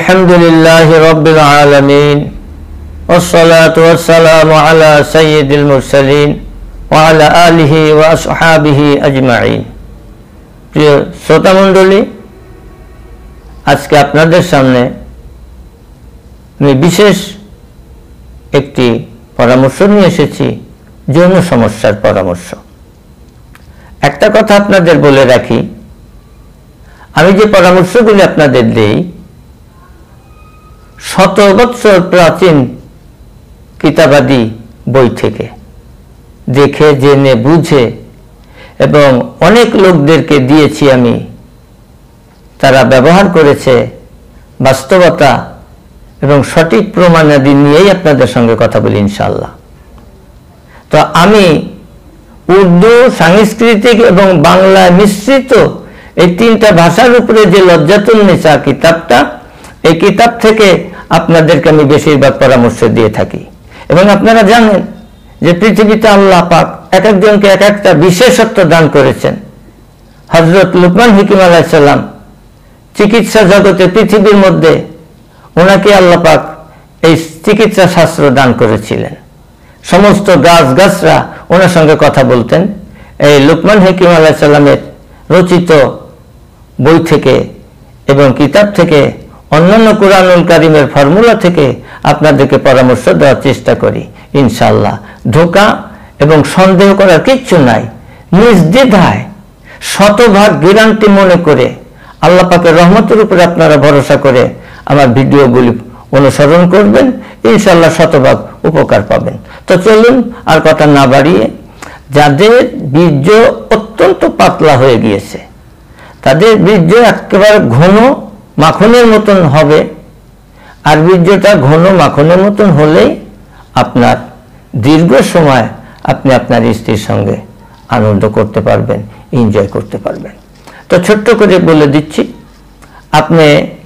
আলহামদুলিল্লাহি রাব্বিল আলামিন ওয়াসসালাতু ওয়াসসালামু আলা সাইয়্যিদিল মুরসালিন ওয়া আলা আলিহি ওয়া আসহাবিহি আজমাইন। প্রিয় শ্রোতা মণ্ডলী, আজকে আপনাদের সামনে আমি বিশেষ একটি পরামর্শ নিয়ে এসেছি, যৌন সমস্যার পরামর্শ। একটা কথা আপনাদের বলে রাখি, আমি যে পরামর্শগুলি আপনাদের দেই শত বৎসর প্রাচীন কিতাবাদি বই থেকে দেখে জেনে বুঝে এবং অনেক লোকদেরকে দিয়েছি আমি, তারা ব্যবহার করেছে, বাস্তবতা এবং সঠিক প্রমাণাদি নিয়েই আপনাদের সঙ্গে কথা বলি ইনশাআল্লাহ। তো আমি উর্দু, সাংস্কৃতিক এবং বাংলায় মিশ্রিত এই তিনটা ভাষার উপরে যে লজ্জাতুন নিসা কিতাবটা, এই কিতাব থেকে আপনাদেরকে আমি বেশিরভাগ পরামর্শ দিয়ে থাকি। এবং আপনারা জানেন যে পৃথিবীতে আল্লাহ পাক এক একজনকে এক একটা বিশেষত্ব দান করেছেন। হযরত লুকমান হাকিম আলাইহিস সালাম চিকিৎসা জগতে, পৃথিবীর মধ্যে ওনাকে আল্লাহ পাক এই চিকিৎসা শাস্ত্র দান করেছিলেন। সমস্ত গাছগাছরা ওনার সঙ্গে কথা বলতেন। এই লুকমান হাকিম আলাইহিস সালামের রচিত বই থেকে এবং কিতাব থেকে, অন্যান্য কুরআনুল কারীমের ফর্মুলা থেকে আপনাদেরকে পরামর্শ দেওয়ার চেষ্টা করি ইনশাআল্লাহ। ধোঁকা এবং সন্দেহ করার কিচ্ছু নাই। নির্দ্বিধায় শতভাগ গ্যারান্টি মনে করে আল্লাহ পাকের রহমতের উপরে আপনারা ভরসা করে আমার ভিডিওগুলি অনুসরণ করবেন, ইনশাআল্লাহ শতভাগ উপকার পাবেন। তো চলুন আর কথা না বাড়িয়ে, যাদের বীর্য অত্যন্ত পাতলা হয়ে গিয়েছে, তাদের বীর্য একেবারে ঘন মাখনের মতন হবে, আর বীর্যটা ঘন মাখনের মতন হলেই আপনার দীর্ঘ সময় আপনি আপনার স্ত্রীর সঙ্গে আনন্দ করতে পারবেন, এনজয় করতে পারবেন। তো ছোট্ট করে বলে দিচ্ছি, আপনি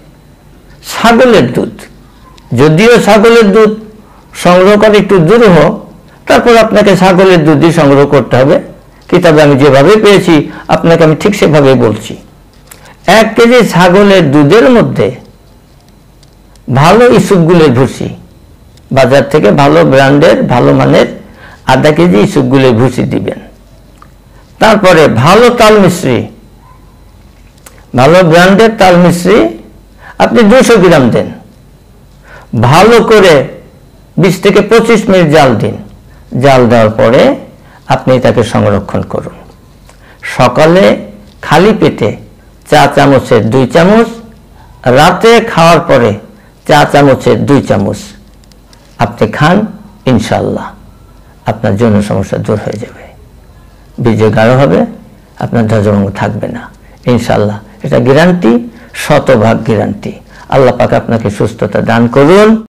ছাগলের দুধ, যদিও ছাগলের দুধ সংগ্রহ করে একটু দুরূহ, তারপর আপনাকে ছাগলের দুধই সংগ্রহ করতে হবে। কিতাবে আমি যেভাবে পেয়েছি আপনাকে আমি ঠিক সেভাবেই বলছি। 1 কেজি ছাগলের দুধের মধ্যে ভালো ইসুপগুলের ভুসি, বাজার থেকে ভালো ব্র্যান্ডের ভালো মানের 1/2 কেজি ইসুপগুলের ভুসি দিবেন। তারপরে ভালো তাল মিশ্রি, ভালো ব্র্যান্ডের তাল মিশ্রি আপনি 200 গ্রাম দেন। ভালো করে 20 থেকে 25 মিনিট জাল দিন। জাল দেওয়ার পরে আপনি তাকে সংরক্ষণ করুন। সকালে খালি পেটে চা চামচের 2 চামচ, রাতে খাওয়ার পরে চা চামচের 2 চামচ আপনি খান, ইনশাআল্লাহ আপনার যৌন সমস্যা দূর হয়ে যাবে, বীর্য গাঢ় হবে, আপনার ধ্বজভঙ্গ থাকবে না ইনশাআল্লাহ। এটা গ্যারান্টি, শতভাগ গ্যারান্টি। আল্লাহ পাক আপনাকে সুস্থতা দান করুন।